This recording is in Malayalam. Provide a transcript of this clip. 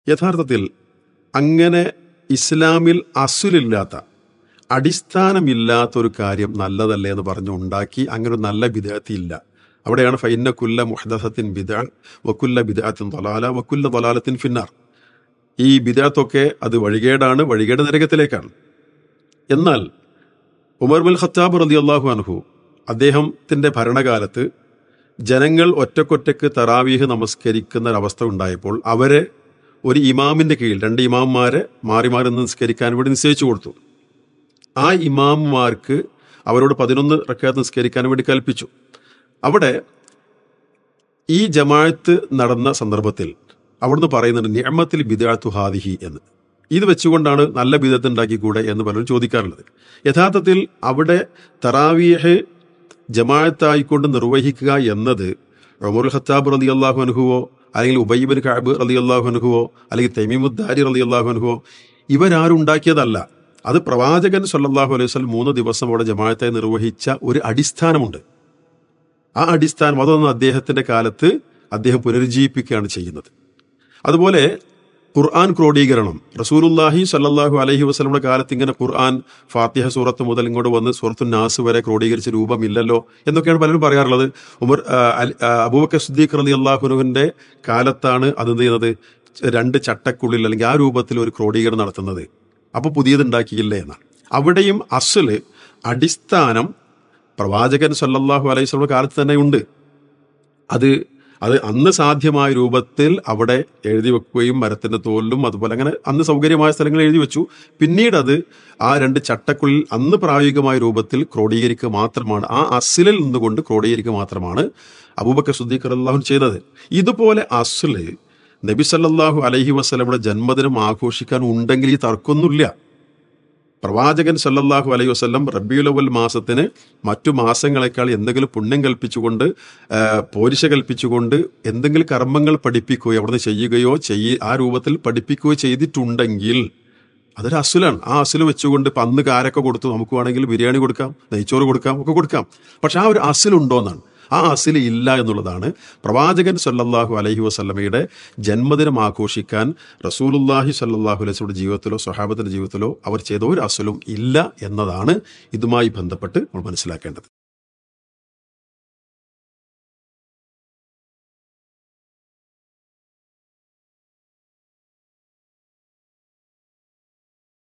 യഥാർത്ഥത്തിൽ അങ്ങനെ ഇസ്ലാമിൽ അസുലില്ലാത്ത, അടിസ്ഥാനമില്ലാത്തൊരു കാര്യം നല്ലതല്ലേ എന്ന് പറഞ്ഞുണ്ടാക്കി അങ്ങനെ ഒരു നല്ല ബിദ്അത്ത് ഇല്ല. അവിടെയാണ് ഫഇന്ന കുല്ല മുഹ്ദസത്തിൻ ബിദ്അ വകുല്ല ബിദ്അത്തിൻ ളലാല വകുല്ല ളലാലത്തിൻ ഫിന്നാർ. ഈ ബിദ്അത്തൊക്കെ അത് വഴികേടാണ്, വഴികേട് നരകത്തിലേക്കാണ്. എന്നാൽ ഉമർ ബിൻ ഖത്താബ് റളിയല്ലാഹു അൻഹു അദ്ദേഹത്തിൻ്റെ ഭരണകാലത്ത് ജനങ്ങൾ ഒറ്റക്കൊറ്റക്ക് തറാവീഹ് നമസ്കരിക്കുന്ന ഒരവസ്ഥ ഉണ്ടായപ്പോൾ അവരെ ഒരു ഇമാമിൻ്റെ കീഴിൽ 2 ഇമാമുമാരെ മാറി മാറി നിസ്കരിക്കാൻ വേണ്ടി നിശ്ചയിച്ചു കൊടുത്തു. ആ ഇമാമുമാർക്ക് അവരോട് 11 റക്അത്ത് നിസ്കരിക്കാൻ വേണ്ടി കൽപ്പിച്ചു. അവിടെ ഈ ജമാഅത്ത് നടന്ന സന്ദർഭത്തിൽ അവിടുന്ന് പറയുന്നുണ്ട് നിഅമത്തിൽ ബിദ്അത്തു ഹാദിഹി എന്ന്. ഇത് വെച്ചുകൊണ്ടാണ് നല്ല ബിദ്അത്ത് ഉണ്ടാക്കിക്കൂടെ എന്ന് പലരും ചോദിക്കാറുള്ളത്. യഥാർത്ഥത്തിൽ അവിടെ തറാവീഹ് ജമാഅത്തായിക്കൊണ്ട് നിർവഹിക്കുക എന്നത് ഉമർ ഖത്താബ് റളിയല്ലാഹു അൻഹുവോ അല്ലെങ്കിൽ ഉബയ്യ് ബിൻ കഅബ് റളിയല്ലാഹു അൻഹുവോ അല്ലെങ്കിൽ തമീമുദ്ദാരി റളിയല്ലാഹു അൻഹുവോ ഇവരാരും ഉണ്ടാക്കിയതല്ല. അത് പ്രവാചകൻ സല്ലല്ലാഹു അലൈഹി വസല്ലം 3 ദിവസം അവിടെ ജമാഅത്തായി നിർവഹിച്ച ഒരു അടിസ്ഥാനമുണ്ട്. ആ അടിസ്ഥാനം അതൊന്നും അദ്ദേഹത്തിൻ്റെ കാലത്ത് അദ്ദേഹം പുനരുജ്ജീവിപ്പിക്കുകയാണ് ചെയ്യുന്നത്. അതുപോലെ ഖുർആൻ ക്രോഡീകരണം റസൂലുള്ളാഹി സ്വല്ലല്ലാഹു അലൈഹി വസല്ലമയുടെ കാലത്ത് ഇങ്ങനെ ഖുർആൻ ഫാത്തിഹ സൂറത്ത് മുതൽ ഇങ്ങോട്ട് വന്ന് സൂറത്തുൻ നാസ് വരെ ക്രോഡീകരിച്ച രൂപമില്ലല്ലോ എന്നൊക്കെയാണ് പലരും പറയാറുള്ളത്. അബൂബക്കർ സിദ്ദീഖ് റളിയല്ലാഹു അൻഹുവിൻ്റെ കാലത്താണ് അത് എന്ത് ചെയ്യുന്നത്, 2 ചട്ടക്കുള്ളിൽ അല്ലെങ്കിൽ ആ രൂപത്തിൽ ഒരു ക്രോഡീകരണം നടത്തുന്നത്. അപ്പോൾ പുതിയതുണ്ടാക്കിയില്ലേ എന്നാണ്. അവിടെയും അസ്ല് അടിസ്ഥാനം പ്രവാചകൻ സല്ലല്ലാഹു അലൈഹി വസല്ലമയുടെ കാലത്ത് തന്നെ ഉണ്ട്. അത് അന്ന് സാധ്യമായ രൂപത്തിൽ അവിടെ എഴുതി വെക്കുകയും മരത്തിൻ്റെ തോലിലും അതുപോലെ അങ്ങനെ അന്ന് സൗകര്യമായ സ്ഥലങ്ങളിൽ എഴുതി വെച്ചു. പിന്നീട് അത് ആ 2 ചട്ടക്കുള്ളിൽ അന്ന് പ്രായോഗികമായ രൂപത്തിൽ ക്രോഡീകരിക്കുക മാത്രമാണ്, ആ അസ്ലിൽ നിന്നുകൊണ്ട് ക്രോഡീകരിക്കുക മാത്രമാണ് അബൂബക്കർ സിദ്ദീഖ് റളിയല്ലാഹു അൻഹു ചെയ്തത്. ഇതുപോലെ അസ്ല് നബി സല്ലല്ലാഹു അലൈഹി വസല്ലമയുടെ ജന്മദിനം ആഘോഷിക്കാൻ ഉണ്ടെങ്കിൽ ഈ തർക്കമൊന്നുമില്ല. പ്രവാചകൻ സല്ലല്ലാഹു അലൈഹി വസല്ലം റബീഉൽ അവ്വൽ മാസത്തിന് മറ്റു മാസങ്ങളെക്കാൾ എന്തെങ്കിലും പുണ്യം കൽപ്പിച്ചുകൊണ്ട് പോരിശ കൽപ്പിച്ചുകൊണ്ട് എന്തെങ്കിലും കർമ്മങ്ങൾ പഠിപ്പിക്കുകയോ അവിടുന്ന് ചെയ്യുകയോ ആ രൂപത്തിൽ പഠിപ്പിക്കുകയോ ചെയ്തിട്ടുണ്ടെങ്കിൽ അതൊരു അസ്ലാണ്. ആ അസ്ല് വെച്ചുകൊണ്ട് ഇപ്പം അന്ന് കാരൊക്കെ കൊടുത്തു, നമുക്ക് വേണമെങ്കിൽ ബിരിയാണി കൊടുക്കാം, നെയ്ച്ചോറ് കൊടുക്കാം, ഒക്കെ കൊടുക്കാം. പക്ഷെ ആ ഒരു അസ്ലുണ്ടോ എന്നാണ്. ആ അസ്ല് ഇല്ല എന്നുള്ളതാണ്. പ്രവാചകൻ സല്ലല്ലാഹു അലൈഹി വസല്ലമയുടെ ജന്മദിനം ആഘോഷിക്കാൻ റസൂലുള്ളാഹി സല്ലല്ലാഹു അലൈഹി വസല്ലമയുടെ ജീവിതത്തിലോ സ്വഹാബത്തിന്റെ ജീവിതത്തിലോ അവർ ചെയ്ത ഒരു അസ്ലും ഇല്ല എന്നതാണ് ഇതുമായി ബന്ധപ്പെട്ട് നമ്മൾ മനസ്സിലാക്കേണ്ടത്.